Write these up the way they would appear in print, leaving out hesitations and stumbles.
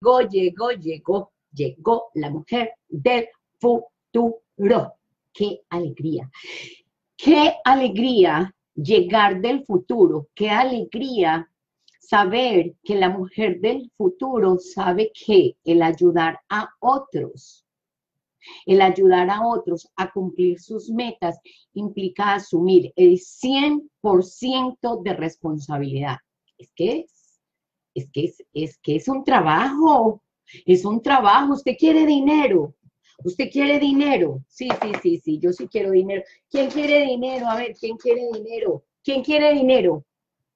llegó la mujer del futuro. ¡Qué alegría! ¡Qué alegría llegar del futuro! ¡Qué alegría saber que la mujer del futuro sabe que el ayudar a otros a cumplir sus metas implica asumir el 100% de responsabilidad? Es que un trabajo, usted quiere dinero, sí, yo sí quiero dinero. ¿Quién quiere dinero? A ver, ¿quién quiere dinero? ¿Quién quiere dinero?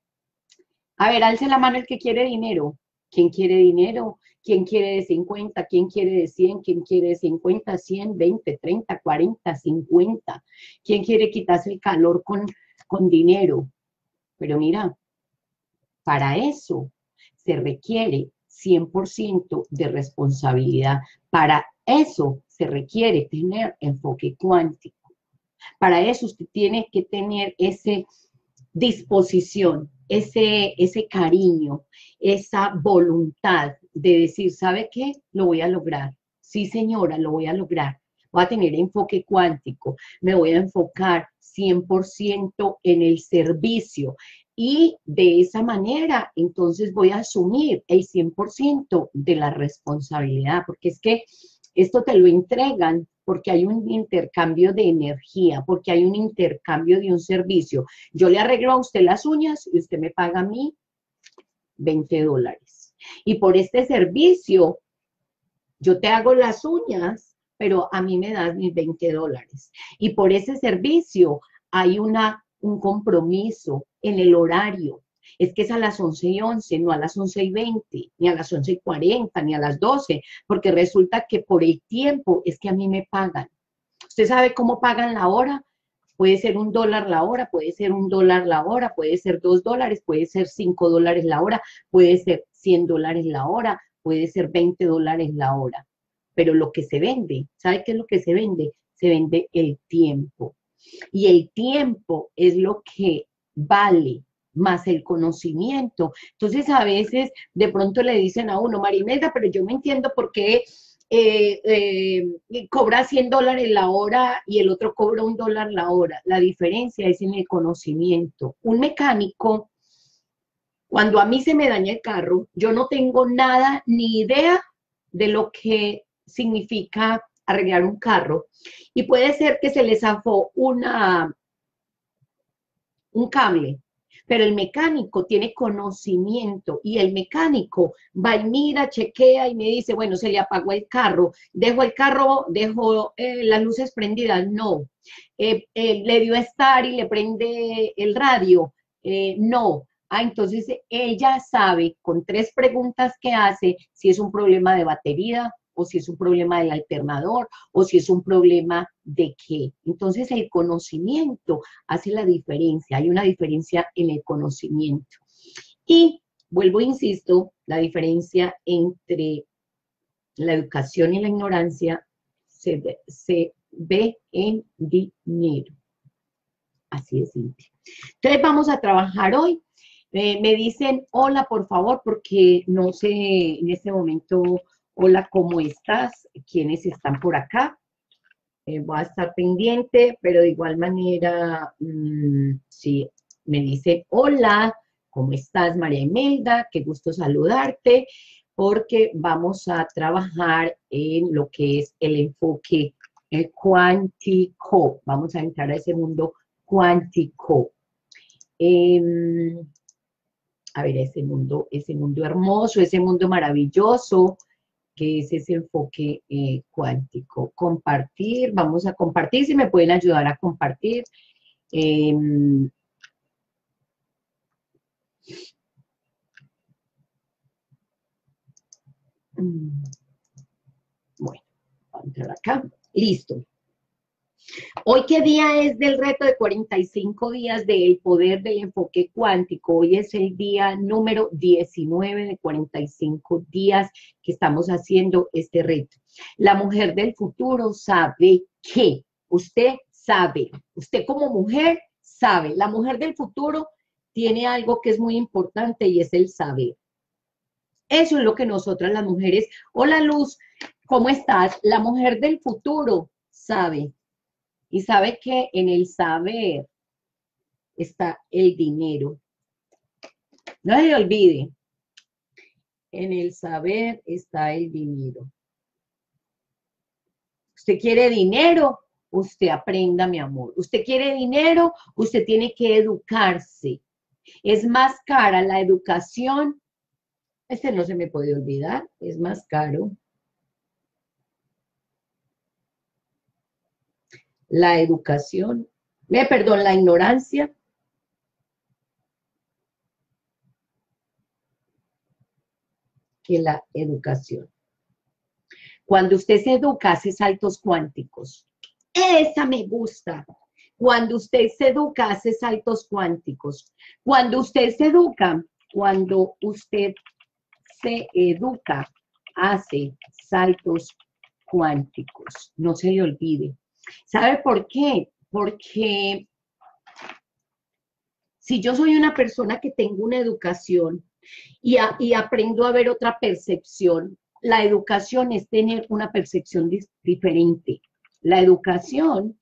A ver, alce la mano el que quiere dinero. ¿Quién quiere dinero? ¿Quién quiere de 50? ¿Quién quiere de 100? ¿Quién quiere de 50, 100, 20, 30, 40, 50? ¿Quién quiere quitarse el calor con dinero? Pero mira, para eso se requiere 100% de responsabilidad. Para eso se requiere tener enfoque cuántico. Para eso usted tiene que tener esa disposición, ese cariño, esa voluntad de decir, ¿sabe qué? Lo voy a lograr. Sí, señora, lo voy a lograr. Voy a tener enfoque cuántico. Me voy a enfocar 100% en el servicio. Y de esa manera, entonces voy a asumir el 100% de la responsabilidad, porque es que esto te lo entregan porque hay un intercambio de energía, porque hay un intercambio de un servicio. Yo le arreglo a usted las uñas y usted me paga a mí $20. Y por este servicio, yo te hago las uñas, pero a mí me das mis $20. Y por ese servicio hay un compromiso en el horario. Es que es a las 11:11, no a las 11:20, ni a las 11:40, ni a las 12, porque resulta que por el tiempo es que a mí me pagan. ¿Usted sabe cómo pagan la hora? Puede ser $1 la hora, puede ser $1 la hora, puede ser $2, puede ser $5 la hora, puede ser $100 la hora, puede ser $20 la hora. Pero lo que se vende, ¿sabe qué es lo que se vende? Se vende el tiempo. Y el tiempo es lo que vale más el conocimiento. Entonces, a veces de pronto le dicen a uno, Marinela, pero yo me entiendo por qué cobra $100 la hora y el otro cobra $1 la hora. La diferencia es en el conocimiento. Un mecánico, cuando a mí se me daña el carro, yo no tengo nada ni idea de lo que significa arreglar un carro. Y puede ser que se le zafó un cable, pero el mecánico tiene conocimiento y el mecánico va y mira, chequea y me dice, bueno, se le apagó el carro, dejo las luces prendidas, no, le dio a estar y le prende el radio, no. Entonces ella sabe con 3 preguntas que hace si es un problema de batería, o si es un problema del alternador, o si es un problema de qué. Entonces el conocimiento hace la diferencia, hay una diferencia en el conocimiento. Y vuelvo, insisto, la diferencia entre la educación y la ignorancia se ve en dinero. Así de simple. Entonces vamos a trabajar hoy. Me dicen hola, por favor, porque no sé en este momento, hola, ¿cómo estás? ¿Quiénes están por acá? Voy a estar pendiente, pero de igual manera, sí, me dice, hola, ¿cómo estás, María Imelda? Qué gusto saludarte, porque vamos a trabajar en lo que es el enfoque cuántico. Vamos a entrar a ese mundo cuántico. A ver, ese mundo hermoso, ese mundo maravilloso, que es ese enfoque cuántico. Compartir, vamos a compartir, si me pueden ayudar a compartir. Bueno, vamos a entrar acá. Listo. Hoy, ¿qué día es del reto de 45 días del poder del enfoque cuántico? Hoy es el día número 19 de 45 días que estamos haciendo este reto. La mujer del futuro sabe que usted sabe, usted como mujer sabe, la mujer del futuro tiene algo que es muy importante y es el saber. Eso es lo que nosotras las mujeres, hola Luz, ¿cómo estás? La mujer del futuro sabe, y sabe que en el saber está el dinero. No se le olvide, en el saber está el dinero. ¿Usted quiere dinero? Usted aprenda, mi amor. ¿Usted quiere dinero? Usted tiene que educarse. Es más cara la educación. Este no se me puede olvidar, es más caro. La educación, perdón, la ignorancia que la educación. Cuando usted se educa, hace saltos cuánticos. Esa me gusta. Cuando usted se educa, hace saltos cuánticos. Cuando usted se educa, hace saltos cuánticos. No se le olvide. ¿Sabe por qué? Porque si yo soy una persona que tengo una educación y aprendo a ver otra percepción, la educación es tener una percepción diferente. La educación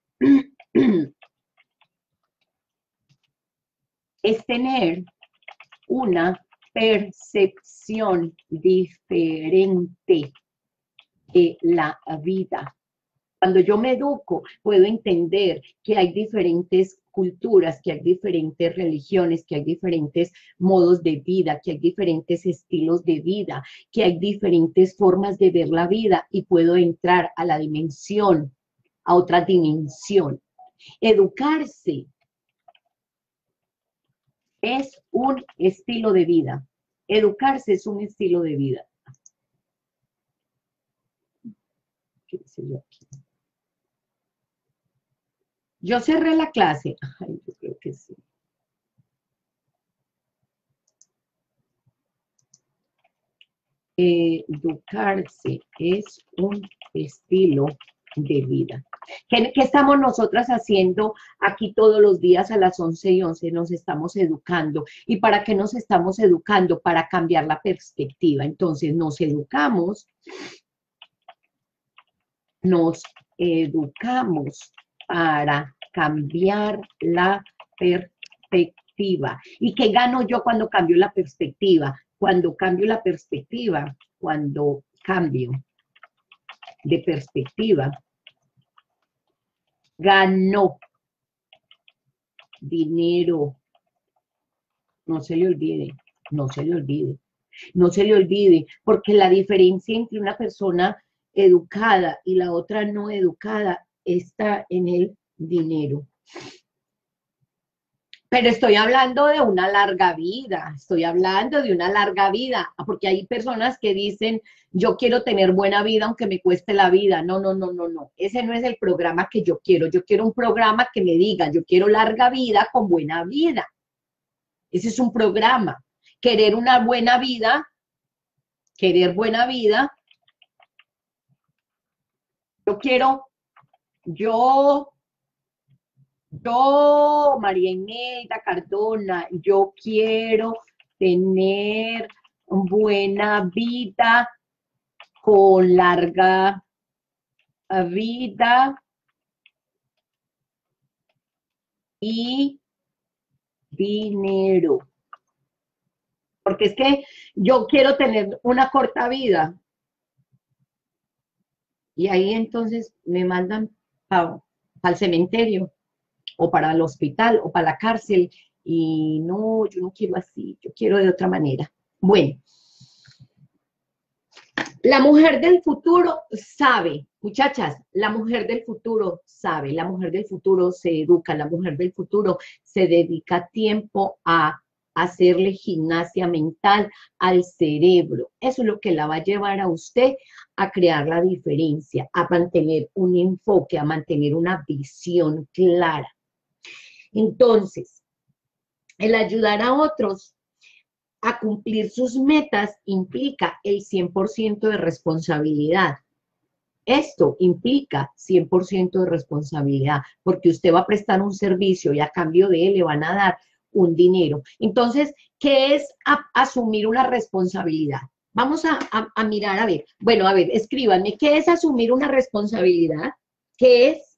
es tener una percepción diferente de la vida. Cuando yo me educo, puedo entender que hay diferentes culturas, que hay diferentes religiones, que hay diferentes modos de vida, que hay diferentes estilos de vida, que hay diferentes formas de ver la vida y puedo entrar a la dimensión, a otra dimensión. Educarse es un estilo de vida. Educarse es un estilo de vida. ¿Qué dice yo aquí? Yo cerré la clase. Ay, yo creo que sí. Educarse es un estilo de vida. ¿Qué estamos nosotras haciendo aquí todos los días a las 11:11? Nos estamos educando. ¿Y para qué nos estamos educando? Para cambiar la perspectiva. Entonces nos educamos para cambiar la perspectiva. ¿Y qué gano yo cuando cambio la perspectiva? Cuando cambio de perspectiva, gano dinero. No se le olvide, no se le olvide, no se le olvide, porque la diferencia entre una persona educada y la otra no educada está en el dinero. Pero estoy hablando de una larga vida, porque hay personas que dicen, yo quiero tener buena vida aunque me cueste la vida. No, no, no, no, no. Ese no es el programa que yo quiero. Yo quiero un programa que me diga, yo quiero larga vida con buena vida. Ese es un programa. Querer una buena vida, querer buena vida. María Imelda Cardona, yo quiero tener buena vida con larga vida y dinero. Porque es que yo quiero tener una corta vida. Y ahí entonces me mandan al cementerio, o para el hospital, o para la cárcel. Y no, yo no quiero así, yo quiero de otra manera. Bueno, la mujer del futuro sabe, muchachas, la mujer del futuro sabe, la mujer del futuro se educa, la mujer del futuro se dedica tiempo a hacerle gimnasia mental al cerebro. Eso es lo que la va a llevar a usted a crear la diferencia, a mantener un enfoque, a mantener una visión clara. Entonces, el ayudar a otros a cumplir sus metas implica el 100% de responsabilidad. Esto implica 100% de responsabilidad, porque usted va a prestar un servicio y a cambio de él le van a dar un dinero. Entonces, ¿qué es asumir una responsabilidad? Vamos a mirar, a ver. Bueno, a ver, escríbanme, ¿qué es asumir una responsabilidad? ¿Qué es?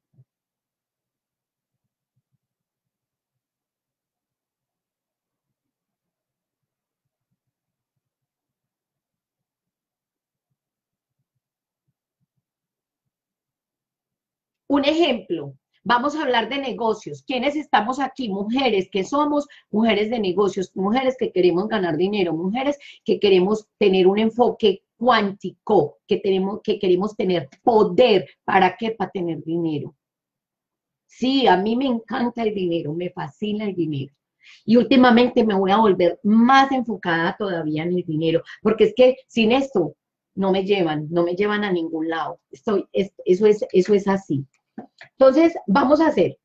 Un ejemplo, vamos a hablar de negocios. ¿Quiénes estamos aquí? Mujeres, que somos mujeres de negocios, mujeres que queremos ganar dinero, mujeres que queremos tener un enfoque cuántico, que queremos tener poder. ¿Para qué? Para tener dinero. Sí, a mí me encanta el dinero, me fascina el dinero. Y últimamente me voy a volver más enfocada todavía en el dinero, porque es que sin esto no me llevan a ningún lado. Eso es así. Entonces, vamos a hacer,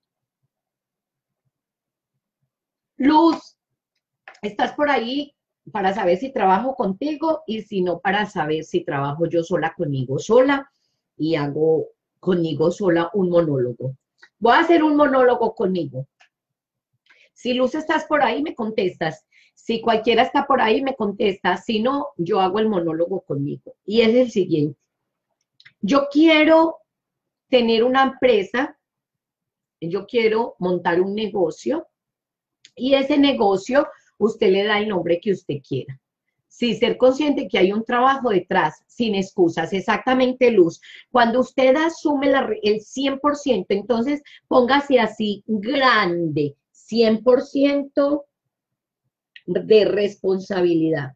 Luz, estás por ahí para saber si trabajo contigo y si no, para saber si trabajo yo sola conmigo sola y hago conmigo sola un monólogo. Voy a hacer un monólogo conmigo. Si Luz estás por ahí, me contestas. Si cualquiera está por ahí, me contesta. Si no, yo hago el monólogo conmigo. Y es el siguiente. Yo quiero tener una empresa, yo quiero montar un negocio, y ese negocio usted le da el nombre que usted quiera. Sí, ser consciente que hay un trabajo detrás, sin excusas, exactamente, Luz. Cuando usted asume el 100%, entonces póngase así grande, 100% de responsabilidad.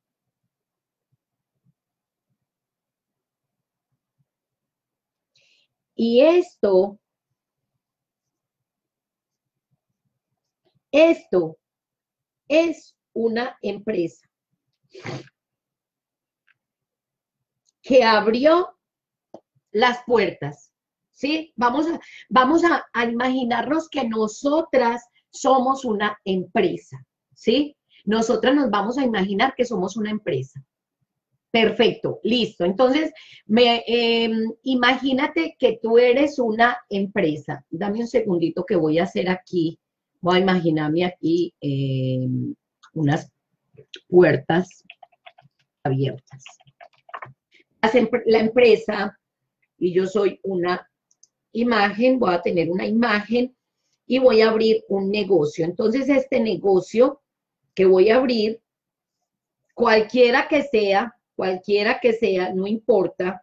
Y esto es una empresa que abrió las puertas, ¿sí? Vamos a imaginarnos que nosotras somos una empresa, ¿sí? Nosotras nos vamos a imaginar que somos una empresa. Perfecto, listo. Entonces, imagínate que tú eres una empresa. Dame un segundito que voy a hacer aquí. Voy a imaginarme aquí unas puertas abiertas. La empresa, y yo soy una imagen, voy a tener una imagen y voy a abrir un negocio. Entonces, este negocio que voy a abrir, cualquiera que sea, no importa,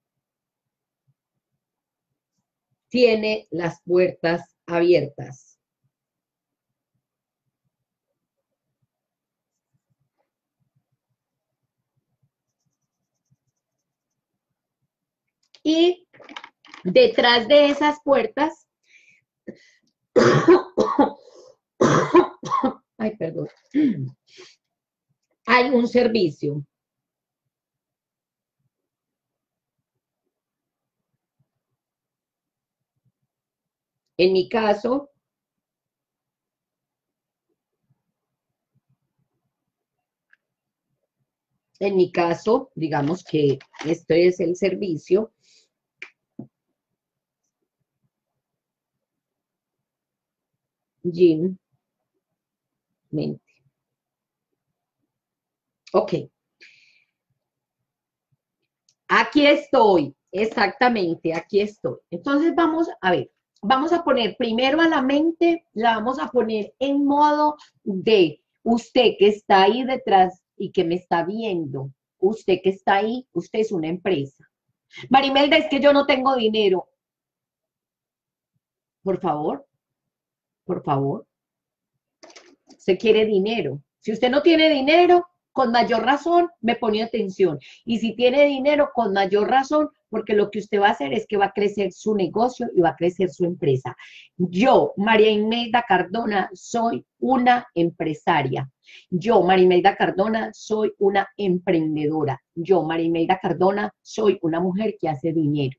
tiene las puertas abiertas. Y detrás de esas puertas, ay, perdón, hay un servicio. En mi caso, digamos que este es el servicio. Gym, mente. Ok. Aquí estoy, exactamente, aquí estoy. Entonces vamos a ver, vamos a poner primero a la mente, la vamos a poner en modo de usted que está ahí detrás y que me está viendo, usted que está ahí, usted es una empresa. Marimelda, es que yo no tengo dinero. Por favor, por favor. Usted quiere dinero. Si usted no tiene dinero, con mayor razón me pone atención. Y si tiene dinero, con mayor razón, porque lo que usted va a hacer es que va a crecer su negocio y va a crecer su empresa. Yo, María Imelda Cardona, soy una empresaria. Yo, María Imelda Cardona, soy una emprendedora. Yo, María Imelda Cardona, soy una mujer que hace dinero.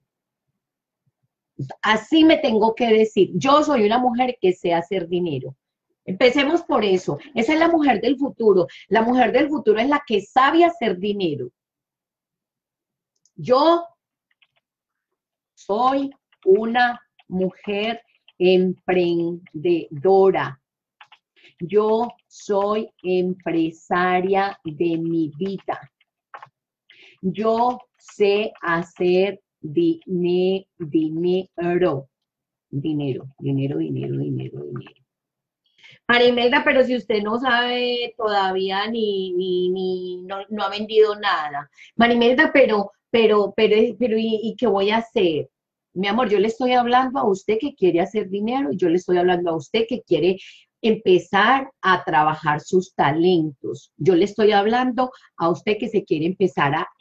Así me tengo que decir. Yo soy una mujer que sé hacer dinero. Empecemos por eso. Esa es la mujer del futuro. La mujer del futuro es la que sabe hacer dinero. Yo soy una mujer emprendedora. Yo soy empresaria de mi vida. Yo sé hacer dinero. Dinero. María Imelda, pero si usted no sabe todavía no ha vendido nada. María Imelda, ¿y qué voy a hacer? Mi amor, yo le estoy hablando a usted que quiere hacer dinero y yo le estoy hablando a usted que quiere empezar a trabajar sus talentos. Yo le estoy hablando a usted que se quiere empezar a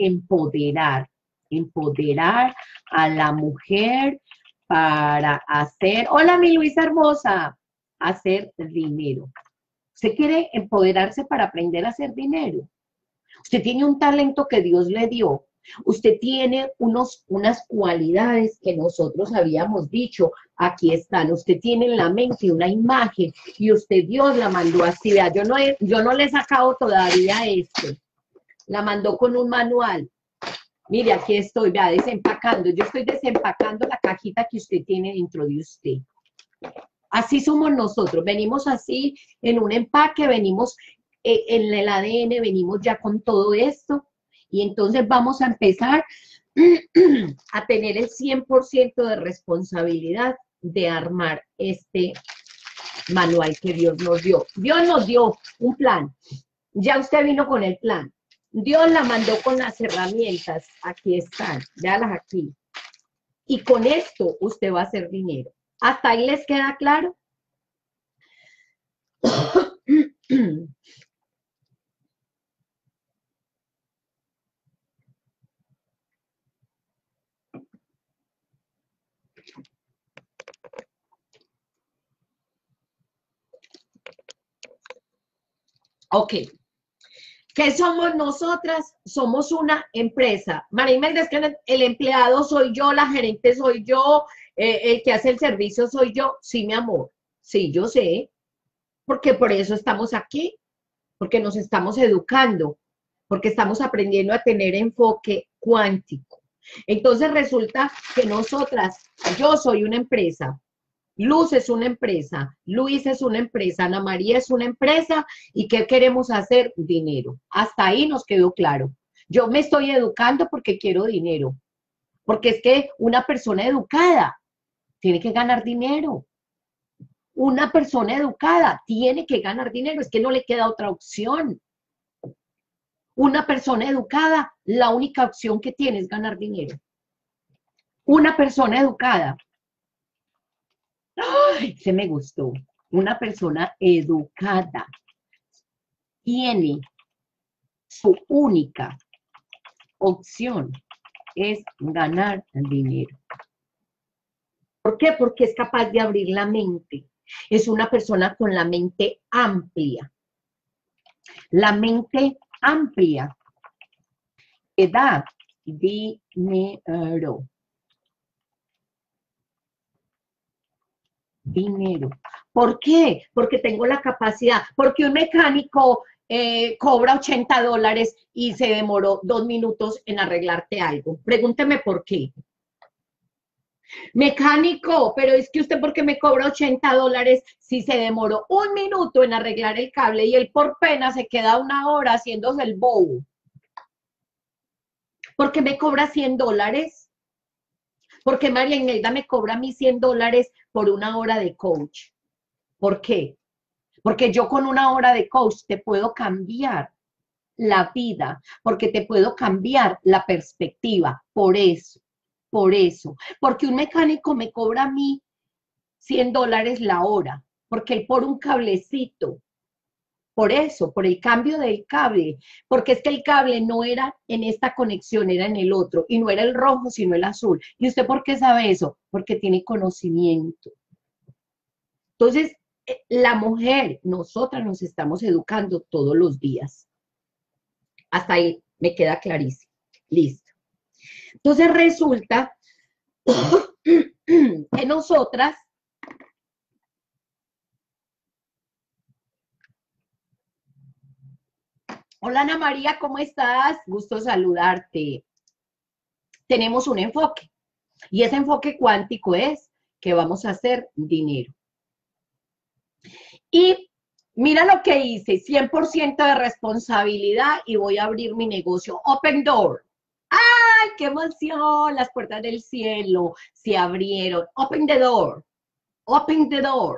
empoderar a la mujer para hacer, hola mi Luisa hermosa, hacer dinero. Usted quiere empoderarse para aprender a hacer dinero. Usted tiene un talento que Dios le dio. Usted tiene unas cualidades que nosotros habíamos dicho, aquí están. Usted tiene en la mente una imagen y usted Dios la mandó así. Vea, yo no le he sacado todavía esto. La mandó con un manual. Mire, aquí estoy, vea, desempacando. Yo estoy desempacando la cajita que usted tiene dentro de usted. Así somos nosotros. Venimos así en un empaque, venimos en el ADN, venimos ya con todo esto. Y entonces vamos a empezar a tener el 100% de responsabilidad de armar este manual que Dios nos dio. Dios nos dio un plan. Ya usted vino con el plan. Dios la mandó con las herramientas. Aquí están. Véalas aquí. Y con esto usted va a hacer dinero. ¿Hasta ahí les queda claro? Ok. ¿Qué somos nosotras? Somos una empresa. María Imelda, es que el empleado soy yo, la gerente soy yo, el que hace el servicio soy yo. Sí, mi amor. Sí, yo sé. Porque por eso estamos aquí. Porque nos estamos educando. Porque estamos aprendiendo a tener enfoque cuántico. Entonces resulta que nosotras, yo soy una empresa. Luz es una empresa, Luis es una empresa, Ana María es una empresa, ¿y qué queremos hacer? Dinero. Hasta ahí nos quedó claro. Yo me estoy educando porque quiero dinero, porque es que una persona educada tiene que ganar dinero. Una persona educada tiene que ganar dinero, es que no le queda otra opción. Una persona educada, la única opción que tiene es ganar dinero. Una persona educada. ¡Ay! Se me gustó. Una persona educada tiene su única opción es ganar dinero. ¿Por qué? Porque es capaz de abrir la mente. Es una persona con la mente amplia. La mente amplia que da dinero. Dinero. ¿Por qué? Porque tengo la capacidad. Porque un mecánico cobra $80 y se demoró 2 minutos en arreglarte algo. Pregúnteme por qué. Mecánico, pero es que usted, ¿por qué me cobra $80 si se demoró 1 minuto en arreglar el cable y él por pena se queda 1 hora haciéndose el bobo? ¿Por qué me cobra $100? ¿Por qué María Imelda me cobra a mí $100 por 1 hora de coach? ¿Por qué? Porque yo con 1 hora de coach te puedo cambiar la vida, porque te puedo cambiar la perspectiva. Por eso. Porque un mecánico me cobra a mí $100 la hora, porque él por un cablecito, por eso, por el cambio del cable, porque es que el cable no era en esta conexión, era en el otro, y no era el rojo, sino el azul. ¿Y usted por qué sabe eso? Porque tiene conocimiento. Entonces, la mujer, nosotras nos estamos educando todos los días. Hasta ahí me queda clarísimo. Listo. Entonces resulta que nosotras hola Ana María, ¿cómo estás? Gusto saludarte. Tenemos un enfoque y ese enfoque cuántico es que vamos a hacer dinero. Y Mira lo que hice, 100% de responsabilidad y voy a abrir mi negocio. Open door. ¡Ay, qué emoción! Las puertas del cielo se abrieron. Open the door. Open the door.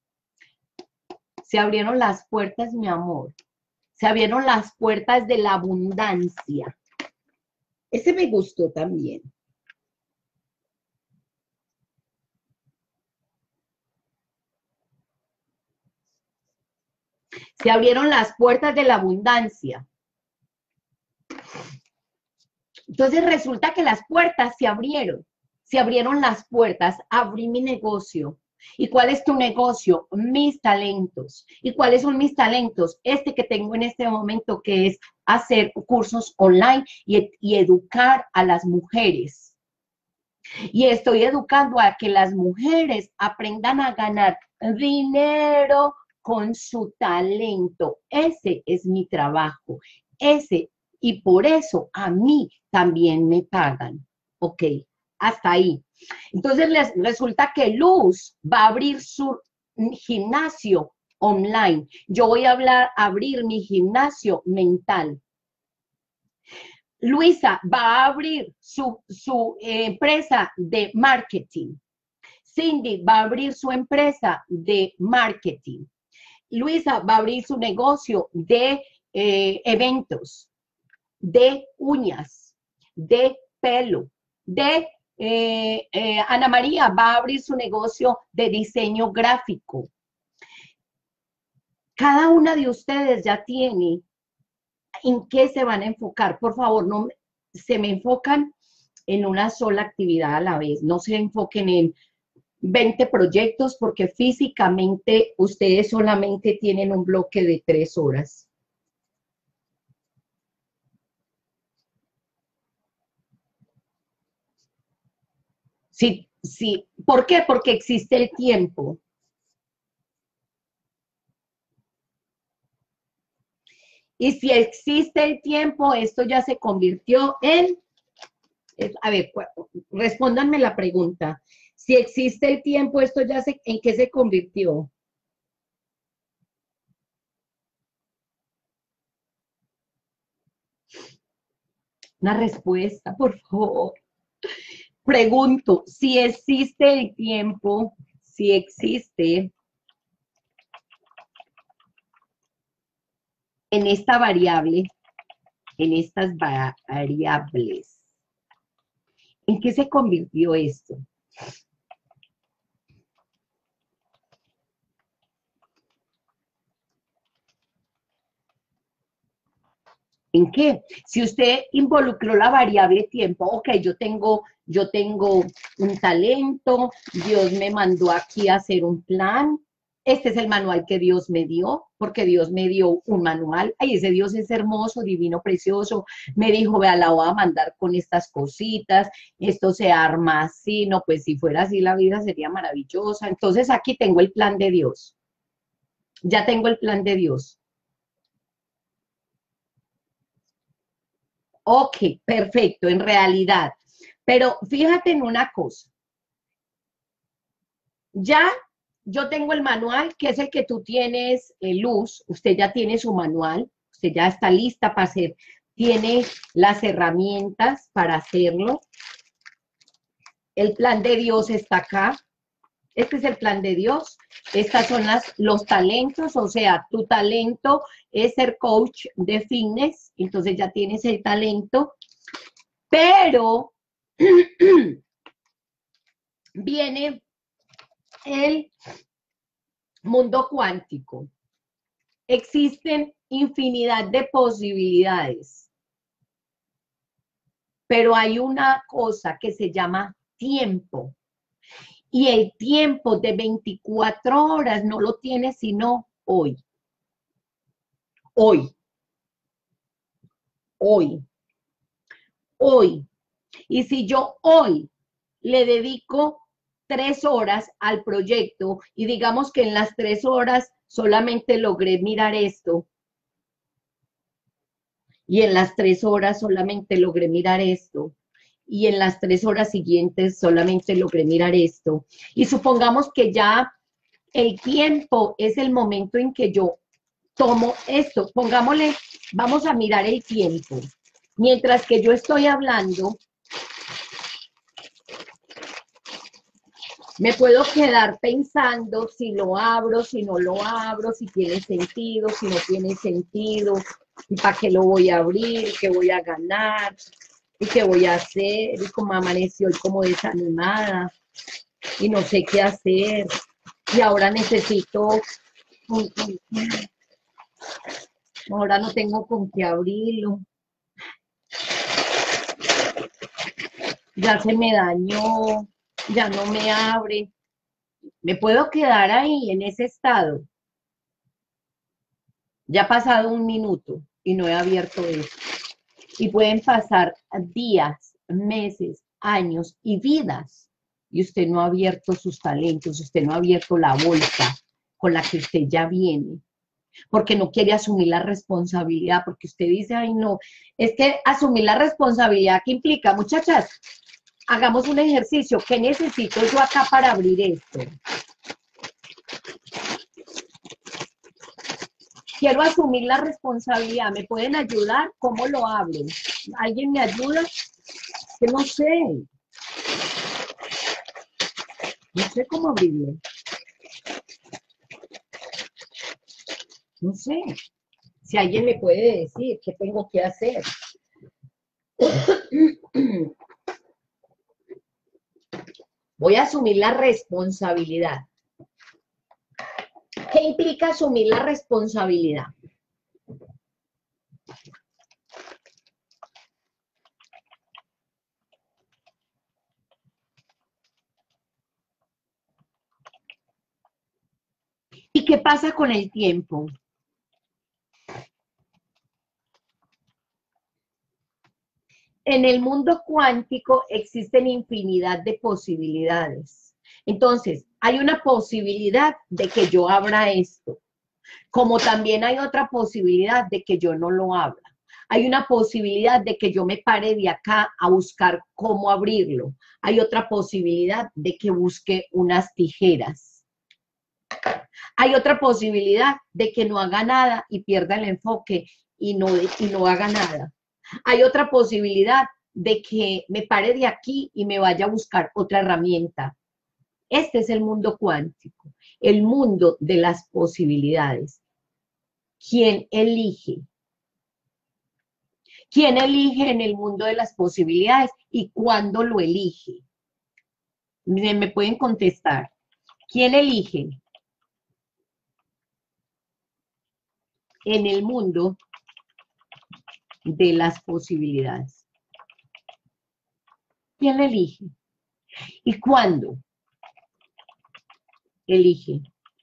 Se abrieron las puertas, mi amor. Se abrieron las puertas de la abundancia. Ese me gustó también. Se abrieron las puertas de la abundancia. Entonces resulta que las puertas se abrieron las puertas, abrí mi negocio. ¿Y cuál es tu negocio? Mis talentos. ¿Y cuáles son mis talentos? Este que tengo en este momento, que es hacer cursos online y educar a las mujeres. Y estoy educando a que las mujeres aprendan a ganar dinero con su talento. Ese es mi trabajo. Y por eso a mí también me pagan. Ok, hasta ahí. Entonces resulta que Luz va a abrir su gimnasio online. Yo voy a abrir mi gimnasio mental. Luisa va a abrir su empresa de marketing. Cindy va a abrir su empresa de marketing. Luisa va a abrir su negocio de eventos, de uñas, de pelo, de Ana María va a abrir su negocio de diseño gráfico. Cada una de ustedes ya tiene en qué se van a enfocar. Por favor, no se me enfocan en una sola actividad a la vez. No se enfoquen en 20 proyectos porque físicamente ustedes solamente tienen un bloque de 3 horas. Sí, sí. ¿Por qué? Porque existe el tiempo. Y si existe el tiempo, esto ya se convirtió en... A ver, respóndanme la pregunta. Si existe el tiempo, esto ya se... ¿En qué se convirtió? Una respuesta, por favor. Pregunto, si existe el tiempo, si existe en esta variable, en estas variables, ¿en qué se convirtió esto? ¿En qué? Si usted involucró la variable tiempo, ok, yo tengo un talento, Dios me mandó aquí a hacer un plan, este es el manual que Dios me dio, porque Dios me dio un manual, ay, ese Dios es hermoso, divino, precioso, me dijo, vea, la voy a mandar con estas cositas, esto se arma así, no, pues si fuera así la vida sería maravillosa, entonces aquí tengo el plan de Dios, ya tengo el plan de Dios. Ok, perfecto, en realidad. Pero fíjate en una cosa. Ya yo tengo el manual, que es el que tú tienes, Luz. Usted ya tiene su manual. Usted ya está lista para hacer. Tiene las herramientas para hacerlo. El plan de Dios está acá. Este es el plan de Dios. Estas son los talentos, o sea, tu talento es ser coach de fitness, entonces ya tienes el talento, pero viene el mundo cuántico. Existen infinidad de posibilidades, pero hay una cosa que se llama tiempo. Y el tiempo de 24 horas no lo tiene sino hoy. Hoy. Hoy. Hoy. Y si yo hoy le dedico 3 horas al proyecto y digamos que en las 3 horas solamente logré mirar esto y en las 3 horas solamente logré mirar esto y en las 3 horas siguientes solamente logré mirar esto y supongamos que ya el tiempo es el momento en que yo tomo esto, pongámosle, vamos a mirar el tiempo. Mientras que yo estoy hablando, me puedo quedar pensando si lo abro, si no lo abro, si tiene sentido, si no tiene sentido, y para qué lo voy a abrir, qué voy a ganar, y qué voy a hacer, y como amaneció y como desanimada, y no sé qué hacer, y ahora necesito, ahora no tengo con qué abrirlo, ya se me dañó, ya no me abre, me puedo quedar ahí en ese estado. Ya ha pasado un minuto y no he abierto esto. Y pueden pasar días, meses, años y vidas. Y usted no ha abierto sus talentos, usted no ha abierto la bolsa con la que usted ya viene. Porque no quiere asumir la responsabilidad, porque usted dice, ay no, es que asumir la responsabilidad, ¿qué implica? Muchachas, hagamos un ejercicio. ¿Qué necesito yo acá para abrir esto? Quiero asumir la responsabilidad, ¿me pueden ayudar? ¿Cómo lo abren? ¿Alguien me ayuda? Que no sé. No sé cómo abrirlo. No sé. Si alguien me puede decir qué tengo que hacer. Voy a asumir la responsabilidad. ¿Qué implica asumir la responsabilidad? ¿Y qué pasa con el tiempo? En el mundo cuántico existen infinidad de posibilidades. Entonces, hay una posibilidad de que yo abra esto, como también hay otra posibilidad de que yo no lo abra. Hay una posibilidad de que yo me pare de acá a buscar cómo abrirlo. Hay otra posibilidad de que busque unas tijeras. Hay otra posibilidad de que no haga nada y pierda el enfoque y no haga nada. Hay otra posibilidad de que me pare de aquí y me vaya a buscar otra herramienta. Este es el mundo cuántico, el mundo de las posibilidades. ¿Quién elige? ¿Quién elige en el mundo de las posibilidades y cuándo lo elige? Me pueden contestar. ¿Quién elige en el mundo de las posibilidades? ¿Quién elige? ¿Y cuándo elige?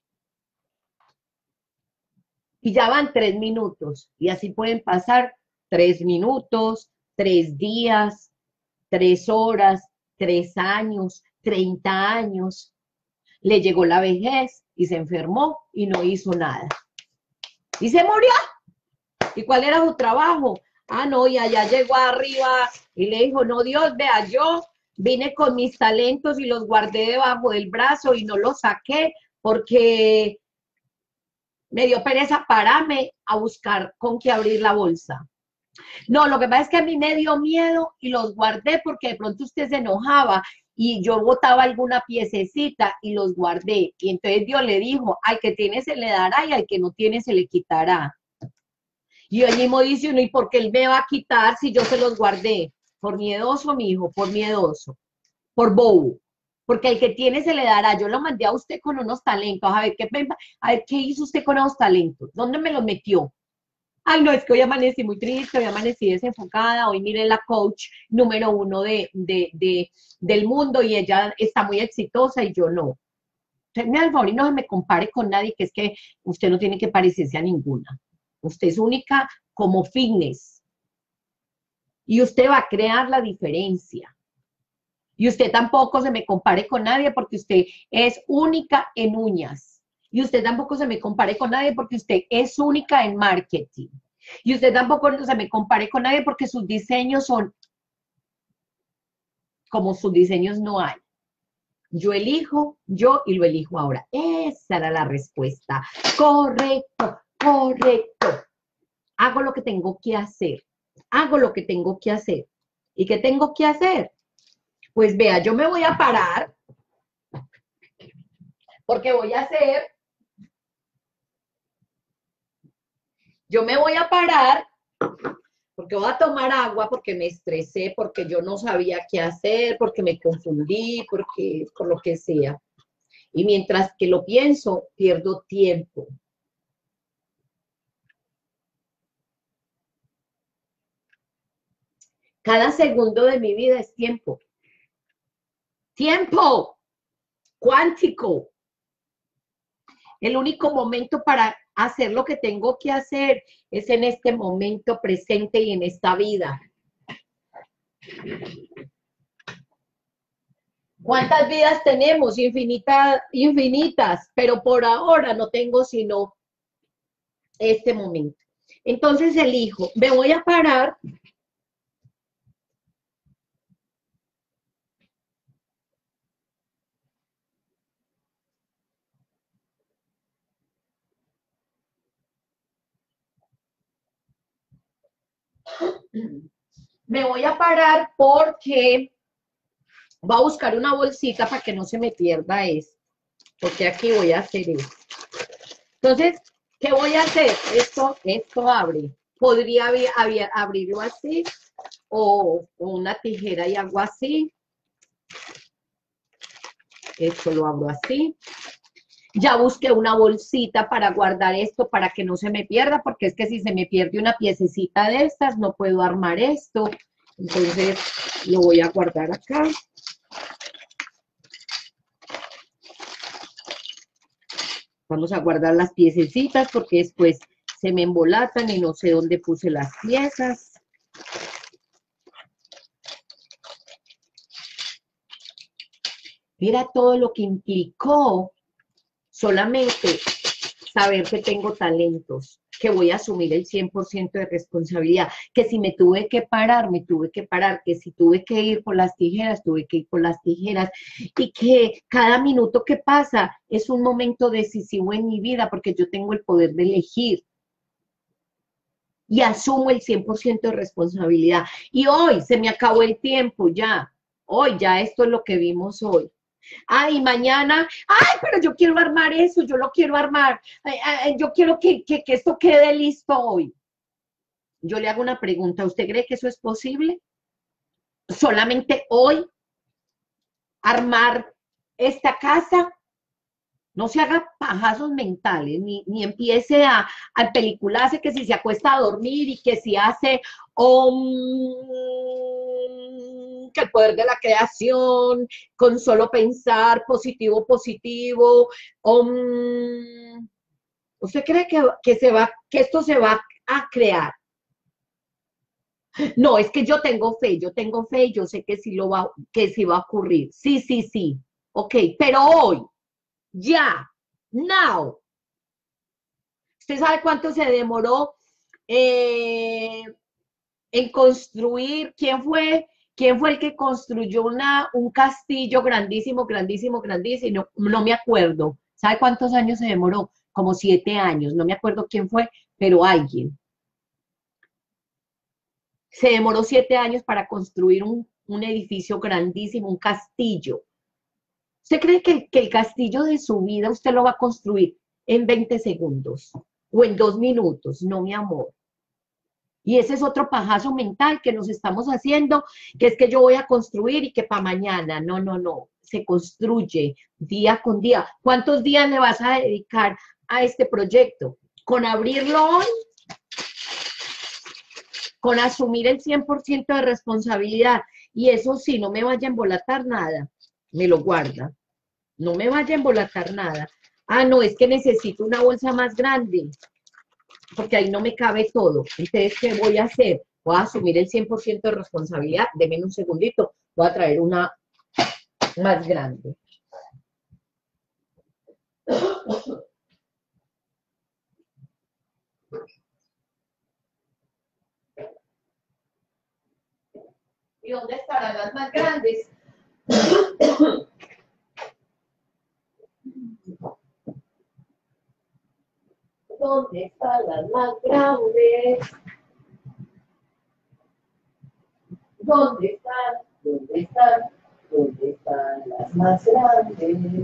Y ya van 3 minutos, y así pueden pasar 3 minutos, 3 días, 3 horas, 3 años, 30 años. Le llegó la vejez y se enfermó y no hizo nada. Y se murió. ¿Y cuál era su trabajo? Ah, no, y allá llegó arriba y le dijo, no, Dios, vea, yo vine con mis talentos y los guardé debajo del brazo y no los saqué porque me dio pereza pararme a buscar con qué abrir la bolsa. No, lo que pasa es que a mí me dio miedo y los guardé porque de pronto usted se enojaba y yo botaba alguna piececita y los guardé. Y entonces Dios le dijo, al que tiene se le dará y al que no tiene se le quitará. Y él mismo dice uno, ¿y por qué él me va a quitar si yo se los guardé? Por miedoso, mi hijo, por miedoso, por bobo. Porque el que tiene se le dará. Yo lo mandé a usted con unos talentos. A ver qué hizo usted con esos talentos. ¿Dónde me los metió? Ay, no, es que hoy amanecí muy triste, hoy amanecí desenfocada, hoy miré la coach número 1 del mundo y ella está muy exitosa y yo no. Entonces, me al favor y no se me compare con nadie, que es que usted no tiene que parecerse a ninguna. Usted es única como fitness y usted va a crear la diferencia. Y usted tampoco se me compare con nadie porque usted es única en uñas. Y usted tampoco se me compare con nadie porque usted es única en marketing. Y usted tampoco se me compare con nadie porque sus diseños son como sus diseños no hay. Yo elijo, yo y lo elijo ahora. Esa era la respuesta. Correcto, Correcto. Hago lo que tengo que hacer. Hago lo que tengo que hacer. ¿Y qué tengo que hacer? Pues vea, yo me voy a parar porque voy a hacer, yo me voy a parar porque voy a tomar agua, porque me estresé, porque yo no sabía qué hacer, porque me confundí, porque por lo que sea. Y mientras que lo pienso, pierdo tiempo. Cada segundo de mi vida es tiempo. Tiempo cuántico. El único momento para hacer lo que tengo que hacer es en este momento presente y en esta vida. ¿Cuántas vidas tenemos? Infinitas, pero por ahora no tengo sino este momento. Entonces elijo, me voy a parar. Me voy a parar porque voy a buscar una bolsita para que no se me pierda esto. Porque aquí voy a hacer esto. Entonces, ¿qué voy a hacer? Esto abre. Podría abrirlo así o una tijera y hago así. Esto lo abro así. Ya busqué una bolsita para guardar esto para que no se me pierda, porque es que si se me pierde una piececita de estas, no puedo armar esto. Entonces, lo voy a guardar acá. Vamos a guardar las piececitas porque después se me embolatan y no sé dónde puse las piezas. Mira todo lo que implicó solamente saber que tengo talentos, que voy a asumir el 100% de responsabilidad, que si me tuve que parar, me tuve que parar, que si tuve que ir por las tijeras, tuve que ir por las tijeras, y que cada minuto que pasa es un momento decisivo en mi vida, porque yo tengo el poder de elegir, y asumo el 100% de responsabilidad. Y hoy se me acabó el tiempo ya, hoy ya esto es lo que vimos hoy. Ay, mañana, ay, pero yo quiero armar eso, yo lo quiero armar, yo quiero que esto quede listo hoy. Yo le hago una pregunta, ¿usted cree que eso es posible? Solamente hoy armar esta casa, no se haga pajazos mentales, ni empiece a pelicularse que si se acuesta a dormir y que si hace que el poder de la creación, con solo pensar positivo, positivo, ¿usted cree que esto se va a crear? No, es que yo tengo fe y yo sé que que sí va a ocurrir. Sí, sí, sí. Ok, pero hoy, ya, now. ¿Usted sabe cuánto se demoró eh, en construir? ¿Quién fue el que construyó un castillo grandísimo, grandísimo, grandísimo? No me acuerdo. ¿Sabe cuántos años se demoró? Como 7 años. No me acuerdo quién fue, pero alguien. Se demoró 7 años para construir un edificio grandísimo, un castillo. ¿Usted cree que el castillo de su vida usted lo va a construir en 20 segundos o en 2 minutos? No, mi amor. Y ese es otro pajazo mental que nos estamos haciendo, que es que yo voy a construir y que para mañana. No, no, no. Se construye día con día. ¿Cuántos días le vas a dedicar a este proyecto? ¿Con abrirlo hoy? ¿Con asumir el 100% de responsabilidad? Y eso sí, no me vaya a embolatar nada. Me lo guarda. No me vaya a embolatar nada. Ah, no, es que necesito una bolsa más grande, porque ahí no me cabe todo. Entonces, ¿qué voy a hacer? Voy a asumir el 100% de responsabilidad. Deme un segundito, voy a traer una más grande. ¿Y dónde estarán las más grandes? ¿Dónde están las más grandes? ¿Dónde están? ¿Dónde están? ¿Dónde están las más grandes?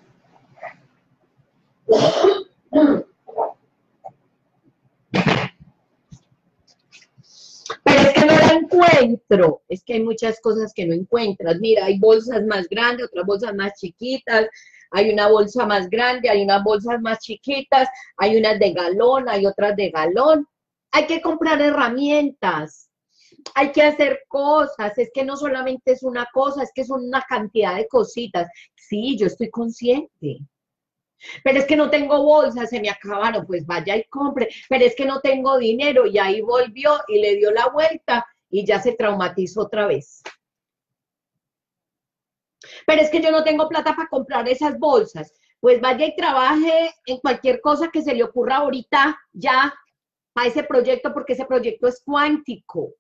Pero es que no la encuentro. Es que hay muchas cosas que no encuentras. Mira, hay bolsas más grandes, otras bolsas más chiquitas. Hay una bolsa más grande, hay unas bolsas más chiquitas, hay unas de galón, hay otras de galón. Hay que comprar herramientas, hay que hacer cosas. Es que no solamente es una cosa, es que son una cantidad de cositas. Sí, yo estoy consciente. Pero es que no tengo bolsas, se me acabaron, pues vaya y compre. Pero es que no tengo dinero y ahí volvió y le dio la vuelta y ya se traumatizó otra vez. Pero es que yo no tengo plata para comprar esas bolsas. Pues vaya y trabaje en cualquier cosa que se le ocurra ahorita ya a ese proyecto, porque ese proyecto es cuántico.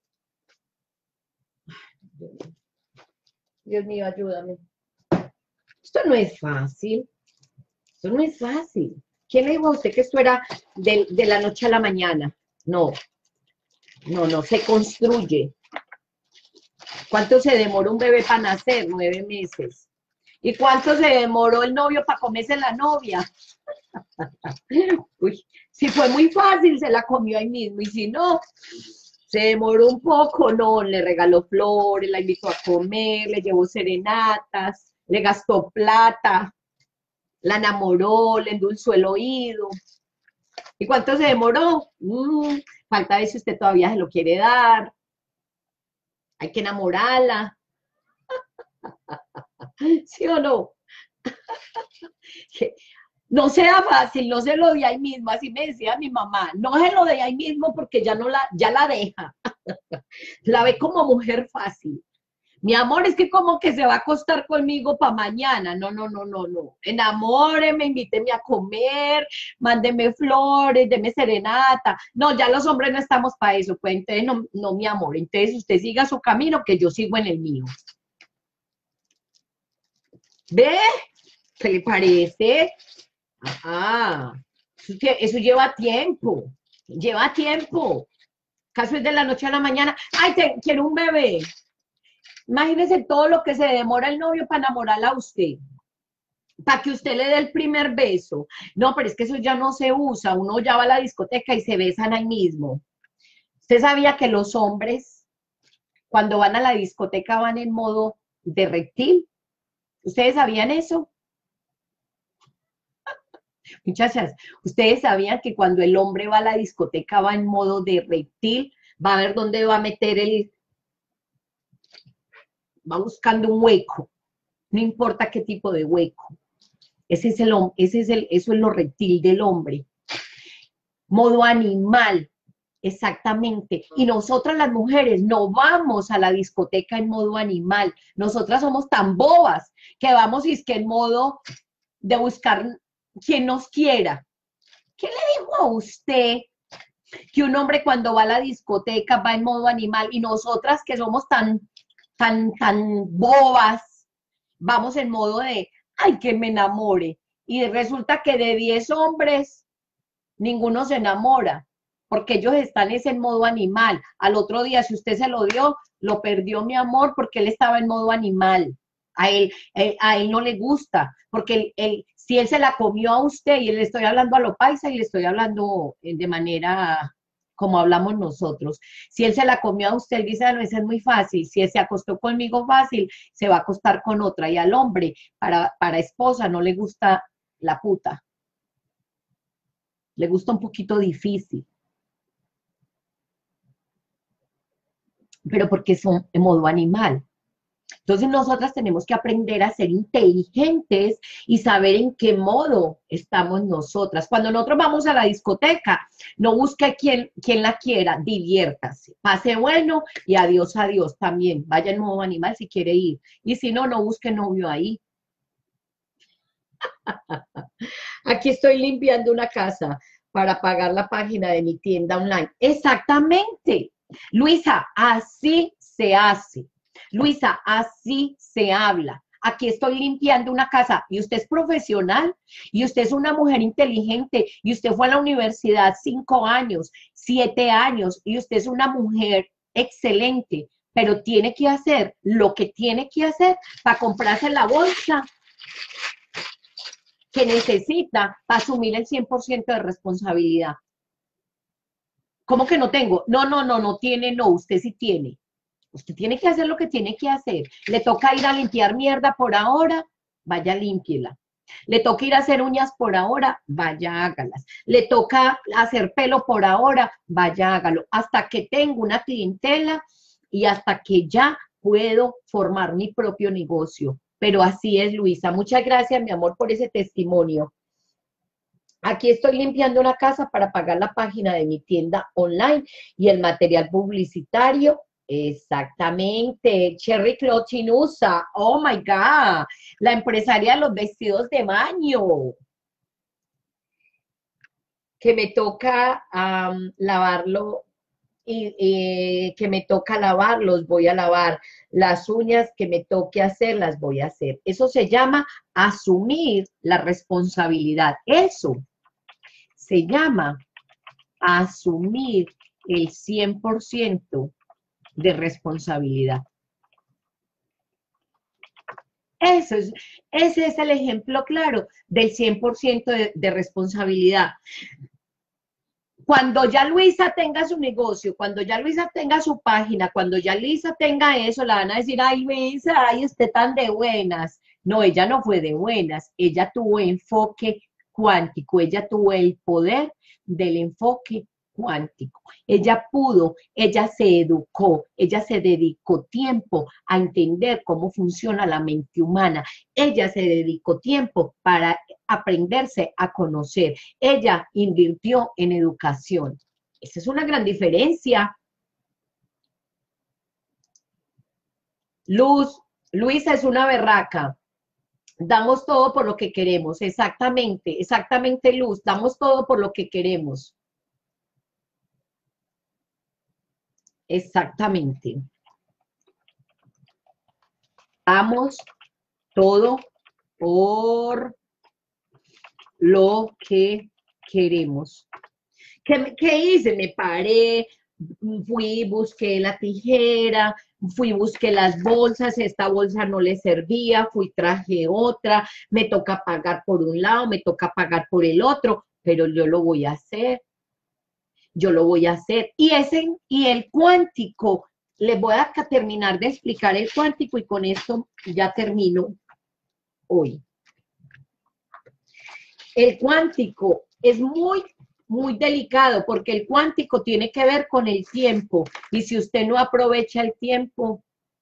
Dios mío, ayúdame. Esto no es fácil. Esto no es fácil. ¿Quién le dijo a usted que esto era de la noche a la mañana? No, no, se construye. ¿Cuánto se demoró un bebé para nacer? 9 meses. ¿Y cuánto se demoró el novio para comerse la novia? Uy, si fue muy fácil, se la comió ahí mismo. Y si no, se demoró un poco, no, le regaló flores, la invitó a comer, le llevó serenatas, le gastó plata, la enamoró, le endulzó el oído. ¿Y cuánto se demoró? Falta ver si usted todavía se lo quiere dar. Hay que enamorarla. ¿Sí o no? No sea fácil, no se lo dé ahí mismo, así me decía mi mamá, no se lo dé ahí mismo porque ya la deja, la ve como mujer fácil. Mi amor, es que como que se va a acostar conmigo para mañana. No. Enamóreme, invíteme a comer, mándeme flores, deme serenata. No, ya los hombres no estamos para eso. Pues entonces, no, mi amor. Entonces usted siga su camino, que yo sigo en el mío. ¿Ve? ¿Qué le parece? Ajá. Eso lleva tiempo. Lleva tiempo. Caso es de la noche a la mañana. Ay, quiero un bebé. Imagínese todo lo que se demora el novio para enamorarla a usted, para que usted le dé el primer beso. No, pero es que eso ya no se usa, uno ya va a la discoteca y se besan ahí mismo. ¿Usted sabía que los hombres, cuando van a la discoteca, van en modo de reptil? ¿Ustedes sabían eso? Muchachas, ¿ustedes sabían que cuando el hombre va a la discoteca va en modo de reptil? Va a ver dónde va a meter va buscando un hueco, no importa qué tipo de hueco. Eso es lo reptil del hombre. Modo animal, exactamente. Y nosotras las mujeres no vamos a la discoteca en modo animal. Nosotras somos tan bobas que vamos y es que en modo de buscar quien nos quiera. ¿Qué le dijo a usted que un hombre cuando va a la discoteca va en modo animal y nosotras que somos tan bobas, vamos en modo de, ay, que me enamore? Y resulta que de 10 hombres, ninguno se enamora, porque ellos están en modo animal. Al otro día, si usted se lo dio, lo perdió, mi amor, porque él estaba en modo animal. A él no le gusta, porque si él se la comió a usted, y le estoy hablando a lo paisa y le estoy hablando de manera como hablamos nosotros. Si él se la comió a usted, él dice, no, eso es muy fácil. Si él se acostó conmigo fácil, se va a acostar con otra. Y al hombre, para esposa, no le gusta la puta. Le gusta un poquito difícil. Pero porque son en modo animal. Entonces nosotras tenemos que aprender a ser inteligentes y saber en qué modo estamos nosotras. Cuando nosotros vamos a la discoteca, no busque quien la quiera, diviértase, pase bueno y adiós también. Vaya en modo animal si quiere ir. Y si no, no busque novio ahí. Aquí estoy limpiando una casa para pagar la página de mi tienda online. Exactamente. Luisa, así se hace. Luisa, así se habla, aquí estoy limpiando una casa y usted es profesional y usted es una mujer inteligente y usted fue a la universidad 5 años, 7 años y usted es una mujer excelente, pero tiene que hacer lo que tiene que hacer para comprarse la bolsa que necesita para asumir el 100% de responsabilidad. ¿Cómo que no tengo? No, no, no, no tiene, no, usted sí tiene. Usted tiene que hacer lo que tiene que hacer. Le toca ir a limpiar mierda por ahora, vaya, límpiela. Le toca ir a hacer uñas por ahora, vaya, hágalas. Le toca hacer pelo por ahora, vaya, hágalo. Hasta que tengo una clientela y hasta que ya puedo formar mi propio negocio. Pero así es, Luisa. Muchas gracias, mi amor, por ese testimonio. Aquí estoy limpiando una casa para pagar la página de mi tienda online y el material publicitario. Exactamente. Cherry Clochinusa. Oh my God. La empresaria de los vestidos de baño. Que me toca lavarlo y que me toca lavar, los voy a lavar. Las uñas que me toque hacer, las voy a hacer. Eso se llama asumir la responsabilidad. Eso se llama asumir el 100% de responsabilidad. Ese es el ejemplo claro del 100% de responsabilidad. Cuando ya Luisa tenga su negocio, cuando ya Luisa tenga su página, cuando ya Luisa tenga eso, la van a decir, ay Luisa, ay usted tan de buenas. No, ella no fue de buenas, ella tuvo enfoque cuántico, ella tuvo el poder del enfoque cuántico. Ella pudo, ella se educó, ella se dedicó tiempo a entender cómo funciona la mente humana. Ella se dedicó tiempo para aprenderse a conocer. Ella invirtió en educación. Esa es una gran diferencia. Luisa es una berraca. Damos todo por lo que queremos. Exactamente, exactamente, Luz. Damos todo por lo que queremos. Exactamente. Damos todo por lo que queremos. ¿Qué hice? Me paré, fui, busqué la tijera, fui, busqué las bolsas, esta bolsa no le servía, fui, traje otra, me toca pagar por un lado, me toca pagar por el otro, pero yo lo voy a hacer, yo lo voy a hacer. Y el cuántico, les voy a terminar de explicar el cuántico y con esto ya termino hoy. El cuántico es muy delicado porque el cuántico tiene que ver con el tiempo y si usted no aprovecha el tiempo,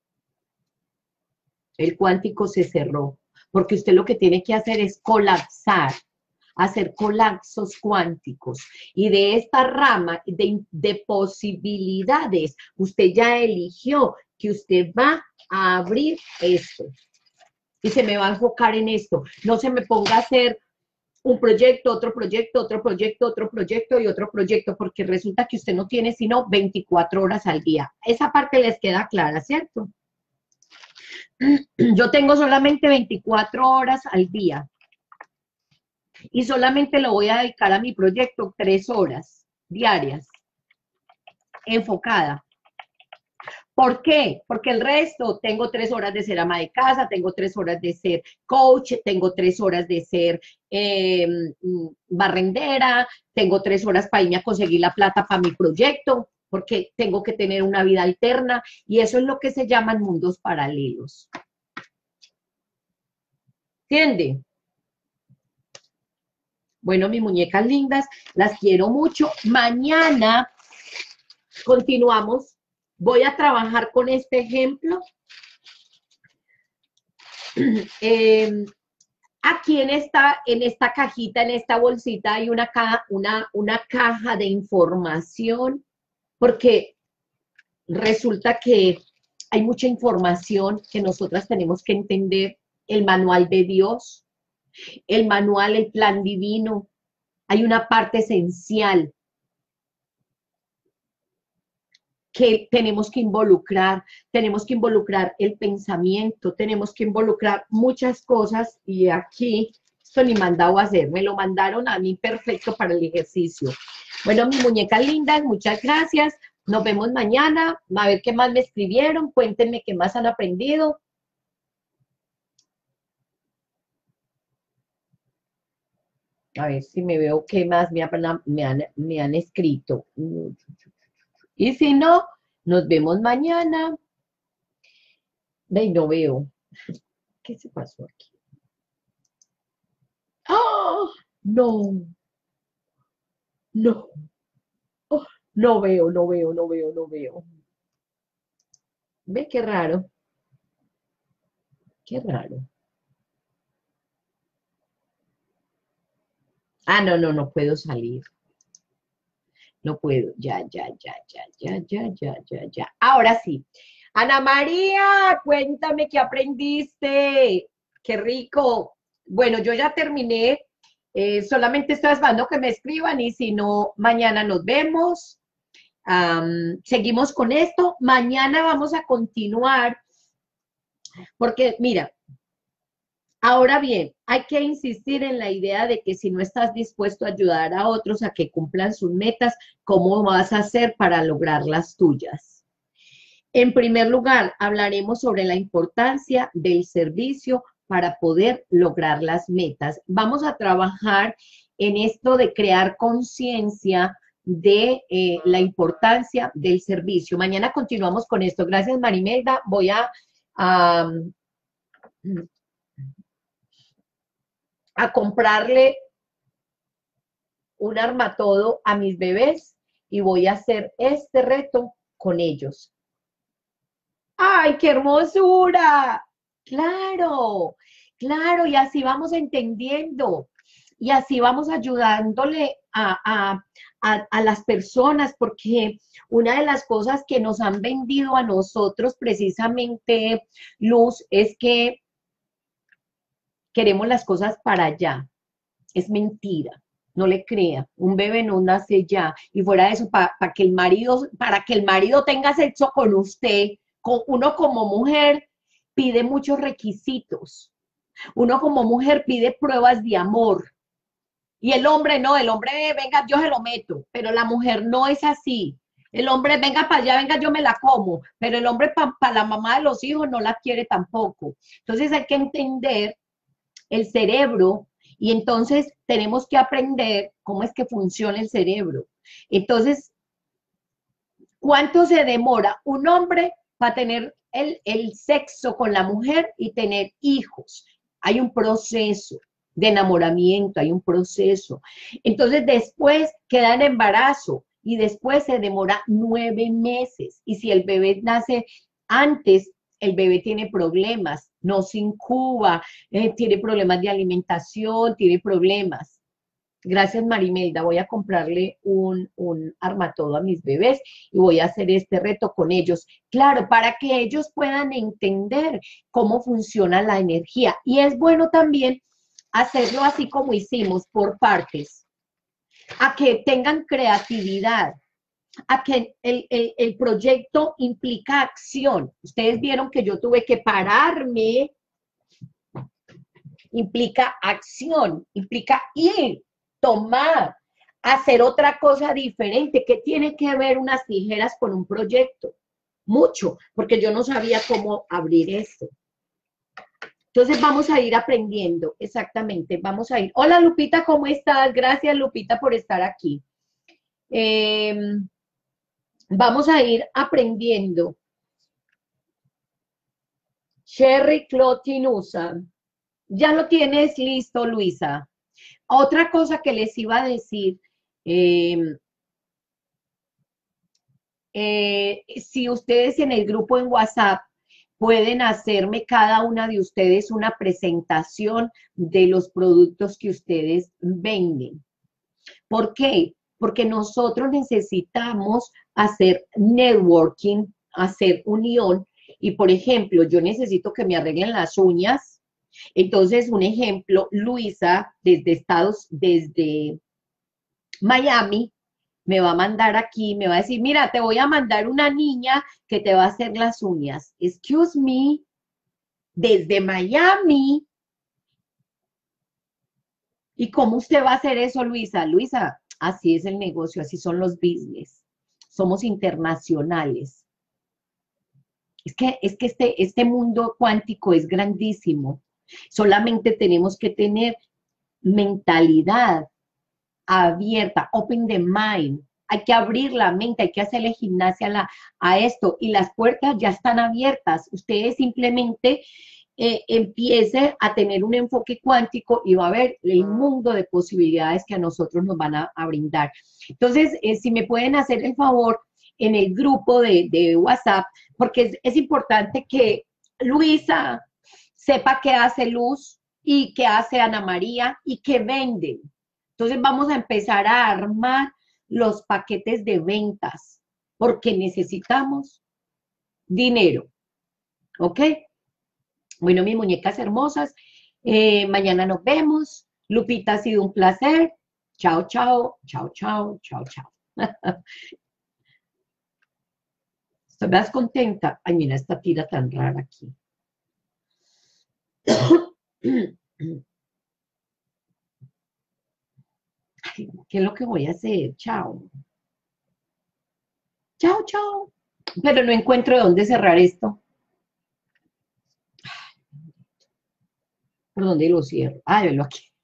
el cuántico se cerró, porque usted lo que tiene que hacer es colapsar, hacer colapsos cuánticos y de esta rama de posibilidades, usted ya eligió que usted va a abrir esto y se me va a enfocar en esto, no se me ponga a hacer un proyecto, otro proyecto, otro proyecto, otro proyecto y otro proyecto, porque resulta que usted no tiene sino 24 horas al día. Esa parte les queda clara, ¿cierto? Yo tengo solamente 24 horas al día y solamente lo voy a dedicar a mi proyecto 3 horas diarias, enfocada. ¿Por qué? Porque el resto, tengo 3 horas de ser ama de casa, tengo 3 horas de ser coach, tengo 3 horas de ser barrendera, tengo 3 horas para irme a conseguir la plata para mi proyecto, porque tengo que tener una vida alterna y eso es lo que se llaman mundos paralelos. ¿Entiende? Bueno, mis muñecas lindas, las quiero mucho. Mañana continuamos. Voy a trabajar con este ejemplo. Aquí en esta cajita, en esta bolsita, hay una caja de información, porque resulta que hay mucha información que nosotras tenemos que entender. El manual de Dios, el manual, el plan divino. Hay una parte esencial que tenemos que involucrar el pensamiento, tenemos que involucrar muchas cosas y aquí esto ni mandado a hacer, me lo mandaron a mí perfecto para el ejercicio. Bueno, mis muñecas lindas, muchas gracias, nos vemos mañana, a ver qué más me escribieron, cuéntenme qué más han aprendido. A ver si me veo qué más me han escrito. Y si no, nos vemos mañana. Ve, no veo. ¿Qué se pasó aquí? ¡Ah! No, no. Oh, no veo, no veo, no veo, no veo. Ve qué raro. Qué raro. Ah, no, no, no puedo salir. No puedo. Ya, ya, ya, ya, ya, ya, ya, ya, ya. Ahora sí. Ana María, cuéntame qué aprendiste. Qué rico. Bueno, yo ya terminé. Solamente estoy esperando que me escriban y si no, mañana nos vemos. Seguimos con esto. Mañana vamos a continuar porque, mira, ahora bien, hay que insistir en la idea de que si no estás dispuesto a ayudar a otros a que cumplan sus metas, ¿cómo vas a hacer para lograr las tuyas? En primer lugar, hablaremos sobre la importancia del servicio para poder lograr las metas. Vamos a trabajar en esto de crear conciencia de la importancia del servicio. Mañana continuamos con esto. Gracias, Marimelda. Voy a comprarle un armatodo a mis bebés y voy a hacer este reto con ellos. ¡Ay, qué hermosura! Claro, claro, y así vamos entendiendo, y así vamos ayudándole a las personas, porque una de las cosas que nos han vendido a nosotros precisamente, Luz, es que queremos las cosas para allá. Es mentira. No le crea, un bebé no nace ya, y fuera de eso, para que el marido tenga sexo con usted, uno como mujer pide muchos requisitos, uno como mujer pide pruebas de amor, y el hombre no, el hombre, venga, yo se lo meto, pero la mujer no es así, el hombre, venga para allá, venga, yo me la como, pero el hombre para la mamá de los hijos no la quiere tampoco. Entonces hay que entender el cerebro y entonces tenemos que aprender cómo es que funciona el cerebro. Entonces, ¿cuánto se demora un hombre para tener el sexo con la mujer y tener hijos? Hay un proceso de enamoramiento, hay un proceso. Entonces, después queda en embarazo y después se demora 9 meses. Y si el bebé nace antes, el bebé tiene problemas, no se incuba, tiene problemas de alimentación, tiene problemas. Gracias, Marimelda. Voy a comprarle un armatodo a mis bebés y voy a hacer este reto con ellos. Claro, para que ellos puedan entender cómo funciona la energía. Y es bueno también hacerlo así como hicimos, por partes, a que tengan creatividad, a que el proyecto implica acción. Ustedes vieron que yo tuve que pararme, implica acción, implica ir, tomar, hacer otra cosa diferente. ¿Qué tiene que ver unas tijeras con un proyecto? Mucho, porque yo no sabía cómo abrir esto. Entonces vamos a ir aprendiendo, exactamente, vamos a ir. Hola Lupita, ¿cómo estás? Gracias Lupita por estar aquí. Vamos a ir aprendiendo. Sherry Clotinusa. Ya lo tienes listo, Luisa. Otra cosa que les iba a decir, si ustedes en el grupo en WhatsApp pueden hacerme cada una de ustedes una presentación de los productos que ustedes venden. ¿Por qué? Porque nosotros necesitamos hacer networking, hacer unión, y por ejemplo, yo necesito que me arreglen las uñas. Entonces, un ejemplo, Luisa, desde Miami, me va a mandar aquí, me va a decir, mira, te voy a mandar una niña que te va a hacer las uñas. Excuse me, desde Miami. ¿Y cómo usted va a hacer eso, Luisa? Luisa, así es el negocio, así son los business. Somos internacionales. Es que este mundo cuántico es grandísimo. Solamente tenemos que tener mentalidad abierta, open the mind. Hay que abrir la mente, hay que hacerle gimnasia a esto y las puertas ya están abiertas. Ustedes simplemente empiece a tener un enfoque cuántico y va a ver el mundo de posibilidades que a nosotros nos van a brindar. Entonces, si me pueden hacer el favor en el grupo de WhatsApp, porque es importante que Luisa sepa qué hace Luz y qué hace Ana María y qué venden. Entonces vamos a empezar a armar los paquetes de ventas porque necesitamos dinero, ¿ok? Bueno, mis muñecas hermosas, mañana nos vemos. Lupita, ha sido un placer. Chao, chao, chao, chao, chao, chao. ¿Estás contenta? Ay, mira esta tira tan rara aquí. Ay, ¿qué es lo que voy a hacer? Chao. Chao, chao. Pero no encuentro dónde cerrar esto. ¿Por dónde lo cierro? Ah, velo aquí.